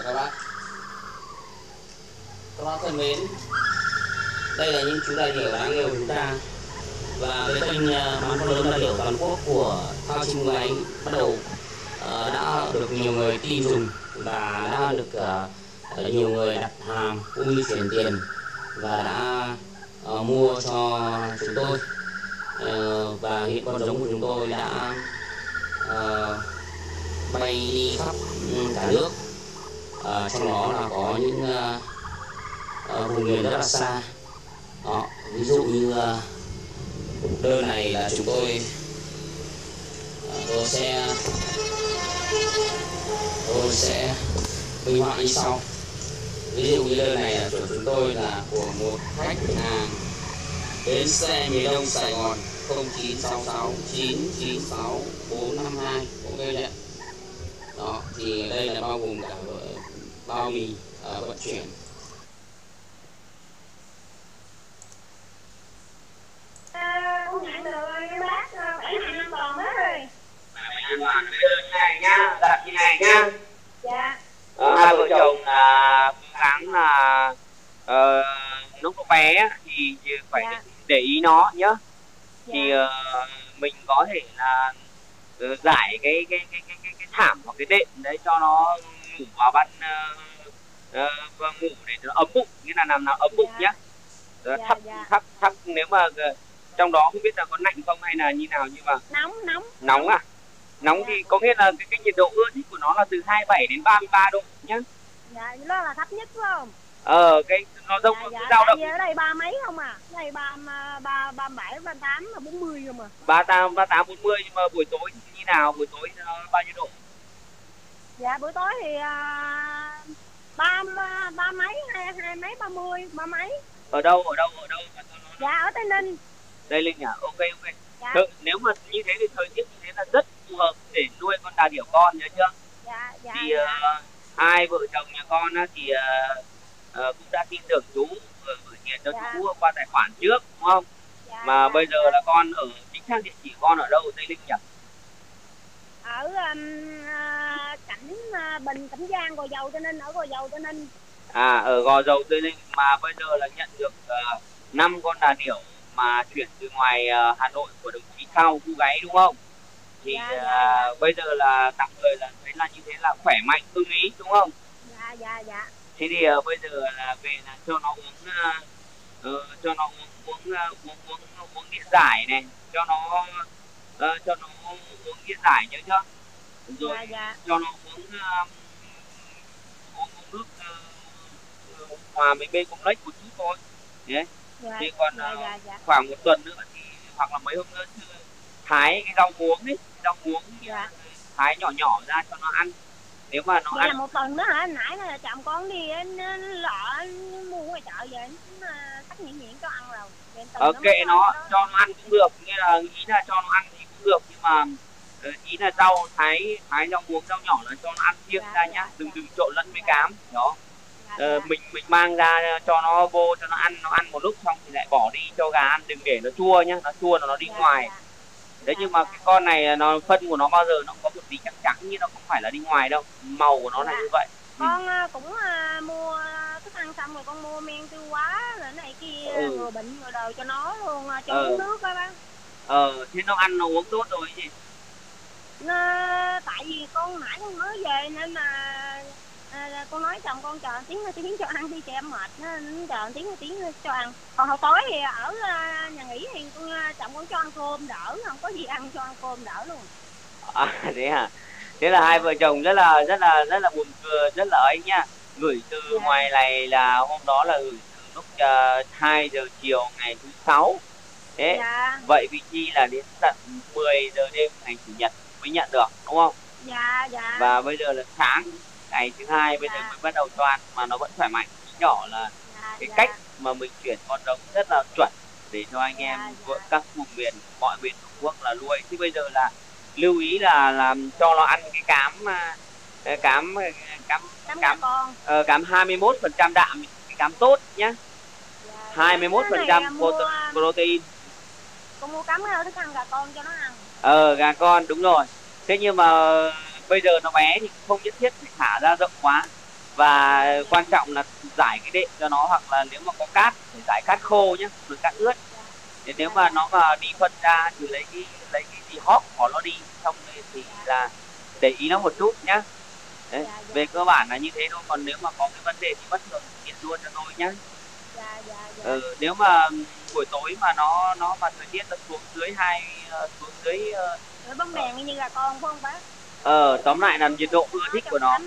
các bác. Các bác thân mến, đây là những chú đại điểu đáng yêu của chúng ta. Và cái kênh Bắn Con Lớn Đại Điểu Toàn Quốc của Thao Chim Người Anh bắt đầu đã được nhiều người tin dùng và đã được nhiều người đặt hàng cũng như chuyển tiền và đã mua cho chúng tôi. Và hiện con giống của chúng tôi đã bay đi khắp cả nước. Trong đó là có những vùng miền rất là xa. Đó, ví dụ như đơn này là chúng tôi sẽ minh họa như sau. Ví dụ như đơn này là của chúng tôi là của một khách hàng bến xe miền Đông Sài Gòn 0966 996 452, ok chưa? Đó, thì đây là bao gồm cả bao bì vận chuyển. Con nhận được bác 7 năm còn hết rồi. Như này nhá, đặt như này nhá. Dạ. Hai vợ chồng cố gắng là lúc nó bé thì phải để ý nó nhá. Thì mình có thể là giải cái thảm hoặc cái đệm đấy cho nó ngủ vào ban ngủ để nó ấm bụng, nghĩa là làm nào ấm bụng nhá. Thắp nếu mà trong đó không biết là có lạnh không hay là như nào, nhưng mà nóng à? Nóng thì có nghĩa là cái nhiệt độ ưa thích của nó là từ 27 đến 33 độ nhá. Dạ, đó là thấp nhất phải không? Cái nó dao động. Ở đây ba mấy không à? Ở đây 37, 38, 40 không à? 38, 40, nhưng mà buổi tối như nào? Buổi tối bao nhiêu độ? Dạ, buổi tối thì ba mấy, hai mấy, 30, ba mấy. Ở đâu? Dạ, ở Tây Ninh. Tây Ninh à? Ok. Dạ. Nếu mà như thế thì thời tiết như thế là rất phù hợp để nuôi con đà điểu con, nhớ chưa? Dạ. Thì hai vợ chồng nhà con thì cũng đã tin tưởng chú gửi tiền cho chú qua tài khoản trước, đúng không? Mà bây giờ là con ở chính xác địa chỉ con ở đâu ở Tây Ninh nhỉ? Ở cảnh Bình, Cẩm Giang, Gò Dầu, Tây Ninh, ở Gò Dầu, Tây Ninh. Ở Gò Dầu, Tây Ninh. Mà bây giờ là nhận được 5 con đà điểu mà chuyển từ ngoài Hà Nội của đồng chí Thao Khu Gáy, đúng không? Thì bây giờ là tạm thời là thấy là như thế là khỏe mạnh, ưng ý, đúng không? Dạ. Thế thì bây giờ là về là cho nó uống điện giải này, cho nó uống điện giải, nhớ chưa? Rồi cho nó uống nước hòa với bê complex một chút thôi. Đấy. Thì còn khoảng một tuần nữa thì hoặc là mấy hôm nữa thì thái cái rau muống ấy, thái nhỏ ra cho nó ăn. Nếu mà nó ăn là một tuần nữa hả? Nãy là chồng con đi lọ mua ngoài chợ về cắt nhuyễn cho ăn rồi. Kệ nó, cho nó ăn cũng được, nghĩa là ý là cho nó ăn thì cũng được, nhưng mà ý là thái rau muống, rau nhỏ là cho nó ăn riêng ra nhá, đừng trộn lẫn với cám đó. Mình mang ra cho nó vô cho nó ăn một lúc xong thì lại bỏ đi cho gà ăn, đừng để nó chua nhá, nó chua nó đi ngoài. Đấy, nhưng mà cái con này nó phân của nó bao giờ nó có một tí trắng nhưng nó không phải là đi ngoài đâu, màu của nó là như vậy. Con cũng mua thức ăn xong rồi con mua men tiêu hóa rồi này kia ngừa bệnh ngừa đời cho nó luôn, cho uống nước đó bác. Thế nó ăn nó uống tốt rồi gì? Tại vì con nãy con mới về nên mà con nói chồng con chờ tiếng cho ăn đi cho em mệt, chờ tiếng cho ăn. Còn hồi tối thì ở nhà nghỉ thì chồng con cho ăn cơm đỡ, không có gì ăn cho ăn cơm đỡ luôn. Thế hả? Thế là hai vợ chồng rất là buồn cười, rất là ấy nha. Gửi từ ngoài này là hôm đó là gửi từ lúc 2 giờ chiều ngày thứ 6. Thế vậy vì chi là đến tận 10 giờ đêm ngày chủ nhật mới nhận được, đúng không? Dạ. Và bây giờ là sáng ngày thứ 2 bây giờ mới bắt đầu cho ăn mà nó vẫn khỏe mạnh. Nhỏ là cái cách mà mình chuyển con giống rất là chuẩn để cho anh em các vùng miền, mọi miền Tổ quốc là nuôi. Thì bây giờ là lưu ý là làm cho nó ăn cái cám 21% đạm, cái cám tốt nhá. 21% protein. Con mua cám thức ăn gà con cho nó ăn. Gà con đúng rồi. Thế nhưng mà bây giờ nó bé thì không nhất thiết phải thả ra rộng quá. Và quan trọng là rải cái đệm cho nó, hoặc là nếu mà có cát thì rải cát khô nhé, đừng cát ướt. Thế nếu mà nó mà đi phân ra thì lấy cái gì hóp của nó đi, xong rồi thì là để ý nó một chút nhá. Đấy, về cơ bản là như thế thôi, còn nếu mà có cái vấn đề thì bất thường điện luôn cho tôi nhá. Nếu mà buổi tối mà nó mà thời tiết nó xuống dưới xuống dưới bóng đèn như là con phải không bác? Tóm lại là nhiệt độ ưa thích của nó.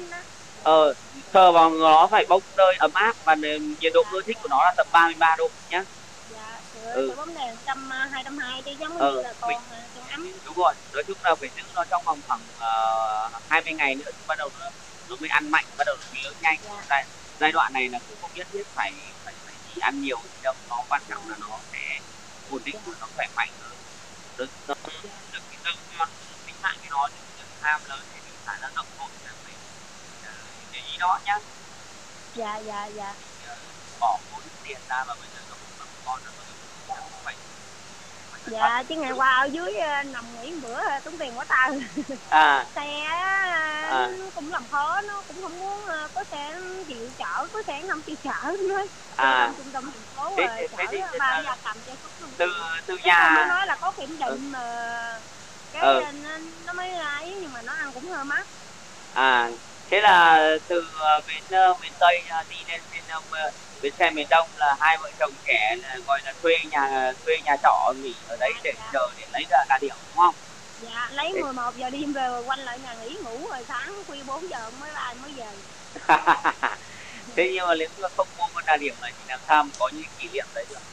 Sờ vào nó phải bốc hơi ấm áp, và nhiệt độ ưa thích của nó là tầm 33 độ nhá. Bóng đèn 220 chứ giống như là con ấm. Đúng rồi, nói chung là phải giữ nó trong vòng khoảng 20 ngày nữa thì bắt đầu nó mới ăn mạnh, bắt đầu nó lớn nhanh. Giai đoạn này là cũng không nhất thiết phải chỉ ăn nhiều gì đâu, nó quan trọng là nó sẽ ổn định, nó khỏe mạnh hơn. Nó được cái rau ngon, tính mạng cái nó, đừng ham lớn thì mình phải là rộng hội là phải để ý đó nhá. Dạ. Bỏ vốn tiền ra mà bây giờ nó cũng làm con nó không phải. Dạ, chứ ngày qua ở dưới nằm nghỉ một bữa tốn tiền quá ta. Xe cũng làm khó, nó cũng không muốn có xe chịu chở, có xe không chịu chở nữa. Trung tâm thành phố chở ba gia cầm cho từ nhà nó nói là có kiểm định mà cái nó mới ấy, nhưng mà nó ăn cũng hơi mắc. Thế là từ miền Tây đi lên bến xe miền Đông là hai vợ chồng trẻ là gọi là thuê nhà trọ nghỉ ở đấy để chờ để lấy ra đà điểm đúng không? Dạ, lấy 11 giờ đêm về quanh lại nhà nghỉ ngủ, rồi sáng khuya 4 giờ mới về. Thế nhưng mà nếu mà không mua con đà điểm này thì làm sao mà có những kỷ niệm đấy được?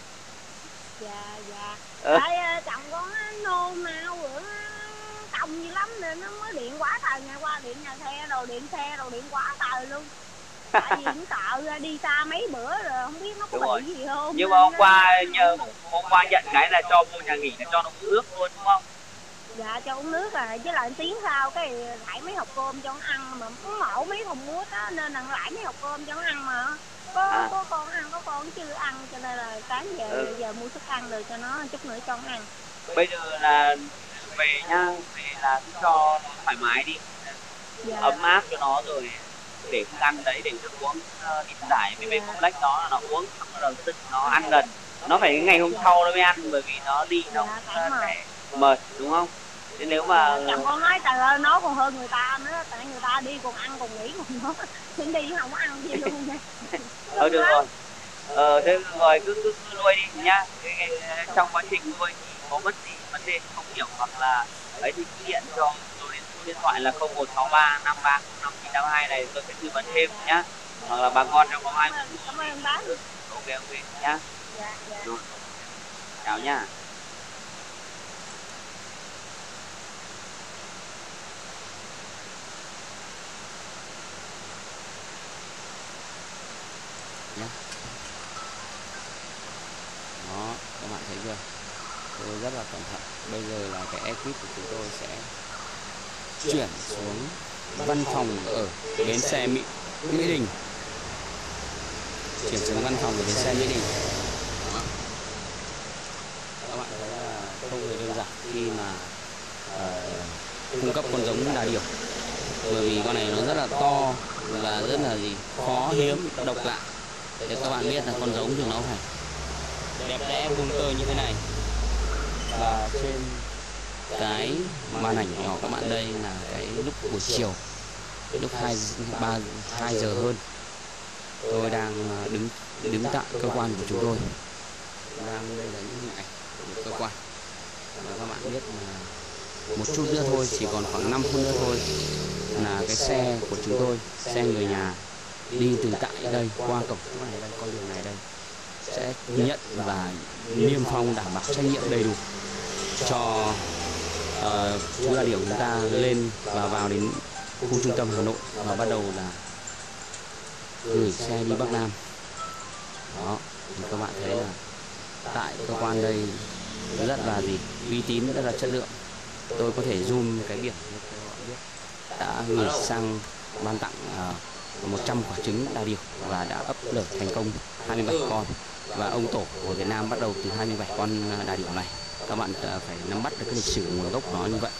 Dạ. Tại chồng con nôn nao bữa còng gì lắm nên nó mới điện quá trời, ngày qua điện nhà xe rồi điện quá trời luôn. Tại vì cũng sợ đi xa mấy bữa rồi không biết nó có bị gì không. Nhưng mà hôm qua nhận cái là cho vô nhà nghỉ là cho nó uống nước luôn đúng không? Dạ, cho uống nước với lại tiếng sau cái lại mấy hộp cơm cho nó ăn, mà cũng mổ mấy thùng muối á nên là lại mấy hộp cơm cho nó ăn mà có con ăn, có con chưa ăn, cho nên là sáng giờ mua thức ăn rồi cho nó chút nữa cho nó ăn. Bây giờ là về nhá, về là cứ cho nó thoải mái đi, ấm áp cho nó, rồi để thức ăn đấy, để thức uống đi giải với không lách nó uống, xong rồi tức nó ăn dần, nó phải ngày hôm sau nó mới ăn, bởi vì nó đi nó sẽ mệt đúng không? Thế nếu mà chồng con nói trời ơi nó còn hơn người ta nữa, tại người ta đi còn ăn còn nghỉ còn nó đi không có ăn gì luôn nha. Được rồi. Thế rồi cứ nuôi đi nhá. Trong quá trình nuôi thì có mất gì vấn đề không hiểu hoặc là ấy thì cứ điện cho tôi đến số điện thoại là 0163 53 0982 này, tôi sẽ tư vấn thêm nhá. Hoặc là bà con trong có ai muốn. Cảm ơn bác. Ok nhá. Rồi. Chào nhá. Đó, các bạn thấy chưa? Tôi rất là cẩn thận. Bây giờ là cái ekip của chúng tôi sẽ chuyển xuống văn phòng ở bến xe Mỹ Đình. Chuyển xuống văn phòng ở bến xe Mỹ Đình. Đó. Các bạn thấy là không hề đơn giản khi mà cung cấp con giống đà điểu, bởi vì con này nó rất là to và rất là khó hiếm, độc lạ. Thế các bạn biết là con giống thì nó phải đẹp đẽ vuông tơi như thế này. Và trên cái màn ảnh nhỏ các bạn đây là cái lúc buổi chiều, lúc 2 giờ hơn, tôi đang đứng tại cơ quan của chúng tôi, đang đây là những hình ảnh của cơ quan. Và các bạn biết là một chút nữa thôi, chỉ còn khoảng 5 phút nữa thôi là cái xe của chúng tôi, xe người nhà đi từ tại đây qua cổng này đây, con đường này đây, sẽ nhận và niêm phong đảm bảo trách nhiệm đầy đủ cho chú đà điểu chúng ta lên và vào đến khu trung tâm Hà Nội và bắt đầu là gửi xe đi Bắc Nam. Đó, thì các bạn thấy là tại cơ quan đây rất là uy tín, rất là chất lượng. Tôi có thể zoom cái biển để các bạn biết đã gửi sang ban tặng 100 quả trứng đà điểu và đã ấp nở thành công 27 con, và ông tổ của Việt Nam bắt đầu từ 27 con đà điểu này. Các bạn phải nắm bắt được cái lịch sử nguồn gốc của nó như vậy.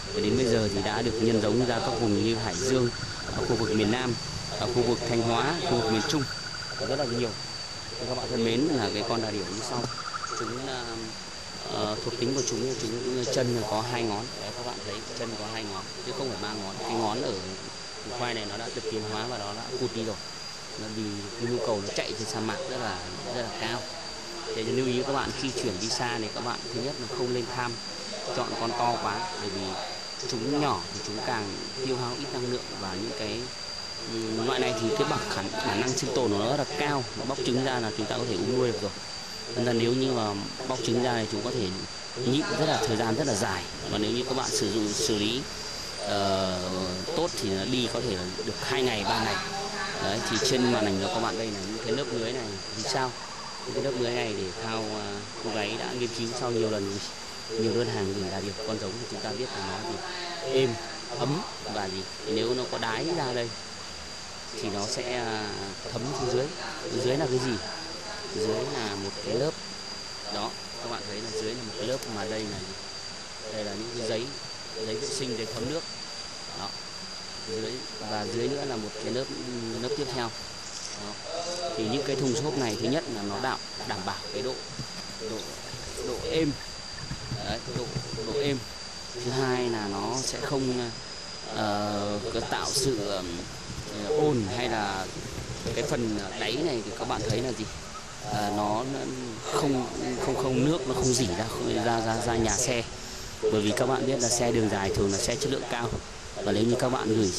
Và đến bây giờ thì đã được nhân giống ra các vùng như Hải Dương, ở khu vực miền Nam, ở khu vực Thanh Hóa, khu vực miền Trung rất là nhiều. Thì các bạn thân mến, là cái con đà điểu như sau. Chúng thuộc tính của chúng chân có 2 ngón. Đấy, các bạn thấy chân có 2 ngón chứ không phải 3 ngón. Cái ngón ở khoai này nó đã được tiến hóa và nó đã cụt đi rồi. Nó vì cái nhu cầu nó chạy trên sa mạc rất là cao. Để lưu ý các bạn khi chuyển đi xa này, các bạn thứ nhất là không nên tham chọn con to quá, bởi vì chúng nhỏ thì chúng càng tiêu hao ít năng lượng, và những cái loại này thì cái khả năng sinh tồn của nó rất là cao. Nó bóc trứng ra là chúng ta có thể nuôi được rồi. Nên là nếu như mà bóc trứng ra thì chúng có thể nhịn thời gian rất là dài, và nếu như các bạn xử lý tốt thì nó đi có thể được 2 ngày 3 ngày. Đấy, thì trên màn ảnh của các bạn đây là những cái lớp lưới này vì sao? Những cái lớp lưới này để Thao cô gái đã nghiên cứu sau nhiều đơn hàng gửi đà điểu con giống, thì chúng ta biết là nó thì êm, ấm, và gì thì nếu nó có đái ra đây thì nó sẽ thấm xuống dưới. Dưới là cái gì? Dưới là một cái lớp đó, các bạn thấy là dưới là một cái lớp, mà đây là gì? Đây là những cái giấy vệ sinh, giấy thấm nước đó. Và dưới nữa là một cái lớp tiếp theo đó. Thì những cái thùng xốp này, thứ nhất là nó đảm bảo cái độ êm. Đấy, độ êm. Thứ hai là nó sẽ không tạo sự ồn, hay là cái phần đáy này thì các bạn thấy là gì? Nó không nước nó không rỉ ra nhà xe, bởi vì các bạn biết là xe đường dài thường là xe chất lượng cao, và nếu như các bạn gửi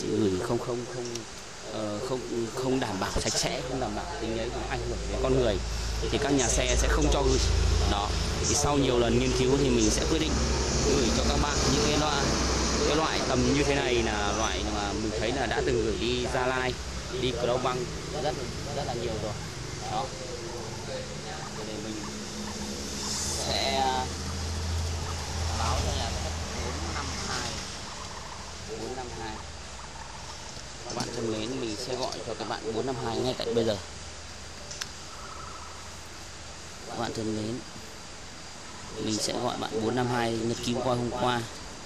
không đảm bảo sạch sẽ, không đảm bảo tính ấy, cũng ảnh hưởng đến con người, thì các nhà xe sẽ không cho gửi đó. Thì sau nhiều lần nghiên cứu thì mình sẽ quyết định gửi cho các bạn những cái loại tầm như thế này, là loại mà mình thấy là đã từng gửi đi Gia Lai, đi Crong Băng rất là nhiều rồi đó. Để mình sẽ báo cho nhà sản xuất 452. Các bạn thân mến, mình sẽ gọi cho các bạn 452 ngay tại bây giờ. Các bạn thân mến, mình sẽ gọi bạn 452 nhật ký qua hôm qua.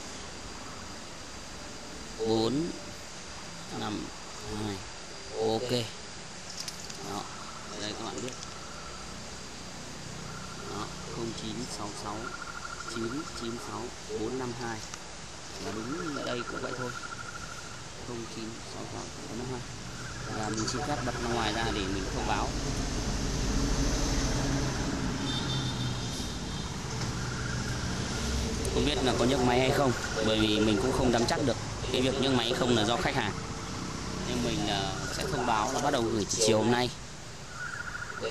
452. Ok. Đó, đây các bạn biết. Đó, 0966 996 452. Và đúng ở đây cũng vậy thôi. 0966 452. Và mình xin phép bật ra ngoài ra để mình thông báo. Không biết là có nhấc máy hay không, bởi vì mình cũng không nắm chắc được cái việc nhấc máy không là do khách hàng, nhưng mình sẽ thông báo là bắt đầu gửi từ chiều hôm nay. Ok.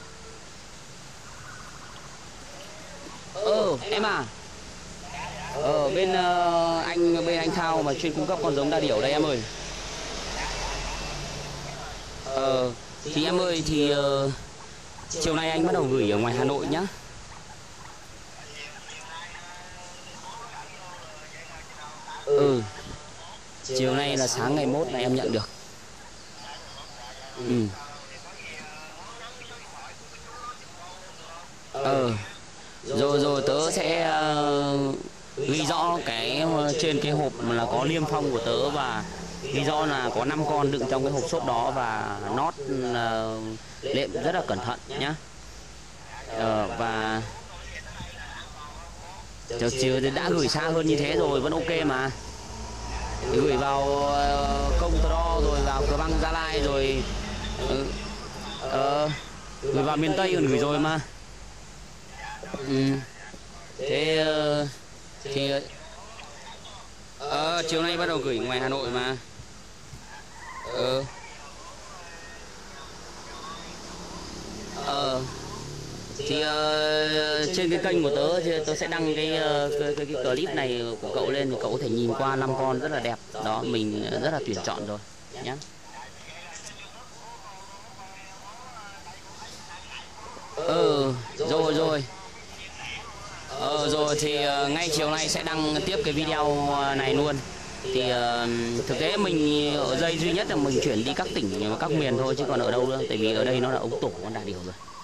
Em à, bên anh Thao mà chuyên cung cấp con giống đà điểu đây em ơi. Thì em ơi, thì chiều nay anh bắt đầu gửi ở ngoài Hà Nội nhá. Chiều nay là sáng ngày 1 này em nhận được. Rồi tớ sẽ ghi rõ cái trên cái hộp là có niêm phong của tớ, và ghi rõ là có 5 con đựng trong cái hộp xốp đó, và nót lệm rất là cẩn thận nhá. Và chiều đã gửi xa hơn như thế rồi vẫn ok mà. Gửi vào Công Tro, rồi vào Cửa Băng Gia Lai, rồi gửi vào miền Tây còn gửi rồi mà. Thế thì chiều nay bắt đầu gửi ngoài Hà Nội mà. Thì trên cái kênh của tớ sẽ đăng cái clip này của cậu lên, thì cậu có thể nhìn qua 5 con rất là đẹp đó, mình rất là tuyển chọn rồi nhé. Rồi thì ngay chiều nay sẽ đăng tiếp cái video này luôn. Thì thực tế mình ở dây duy nhất là mình chuyển đi các tỉnh và các miền thôi, chứ còn ở đâu nữa, tại vì ở đây nó là ống tổ con đà điểu rồi.